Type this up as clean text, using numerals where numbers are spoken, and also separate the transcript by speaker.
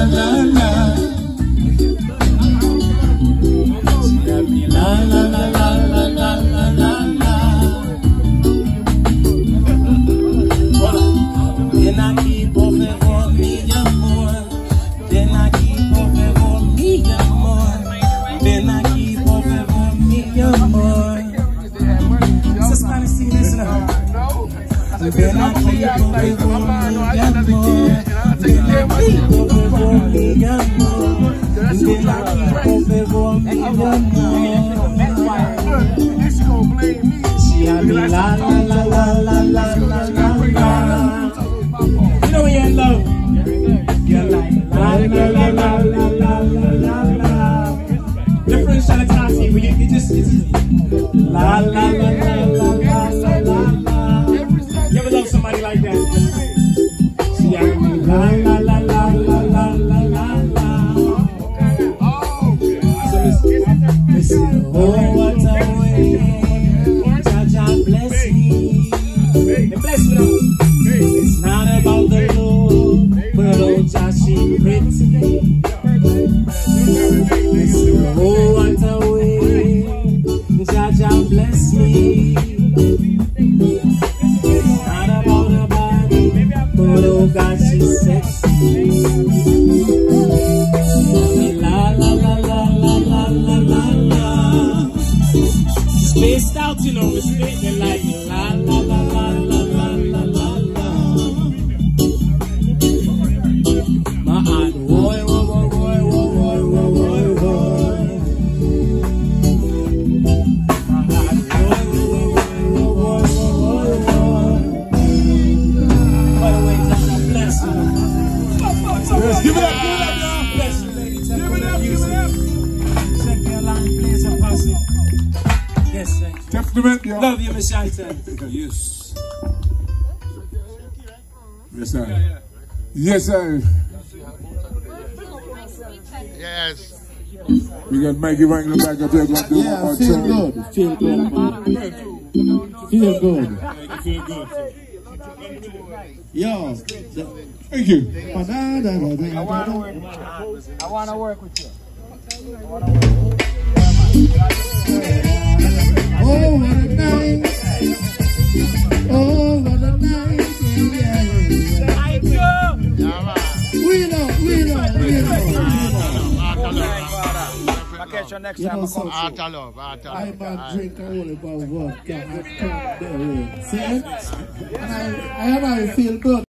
Speaker 1: la la. She got me la la la la la la la la la. Voilà. Ven aquí por favor mi amor. Ven aquí por favor mi amor. Ven aquí por favor mi amor. It's a Spanish thing, listen up. Ven aquí por favor mi amor. Ven aquí por favor mi amor. Ven aquí por favor mi amor. She had me la la la la la la la la. You know when you're in love, you're like la la la la la la la la. Different shot of classy, but you just la la la la la la la la. You ever love somebody like that? She had me la la la la la la la la la. So listen, oh what a way, Jah bless me, bless me now. It's not about the Lord, but oh Jah she pretty. Oh what a way, Jah bless me. It's not about her body, but oh God she's sexy. La la la la la la la la la. Spaced out, you know, it's spacing like la la la la la la la la la. My heart, boy, boy, boy, boy, boy, boy, boy, boy. My heart, boy, boy, boy, boy, boy, boy. By the way, just bless you. Yes, give it up, y'all. Bless you, ladies. Give it up, give it up. Check your line, please, and pass it. Yes, sir.
Speaker 2: Testament, yeah.
Speaker 1: Love you, Miss Shaitan.
Speaker 2: Yes. Yes, sir. Yes, sir.
Speaker 3: Yes.
Speaker 2: We got Mikey right in the back up there. Gonna do
Speaker 4: Yeah,
Speaker 2: our
Speaker 4: feel
Speaker 2: turn.
Speaker 4: good. Feel good. Feel good.
Speaker 2: Feel good.
Speaker 4: Yo.
Speaker 2: Thank you.
Speaker 4: I
Speaker 1: want to work with you.
Speaker 4: Oh, what a night. Oh, what a night. Yeah.
Speaker 1: Thank you.
Speaker 4: We know.
Speaker 1: I'll catch you next
Speaker 4: You
Speaker 1: time.
Speaker 4: know something?
Speaker 3: After love, after
Speaker 4: I
Speaker 3: love.
Speaker 4: might drink a whole about vodka and cranberry. See it? And I feel good.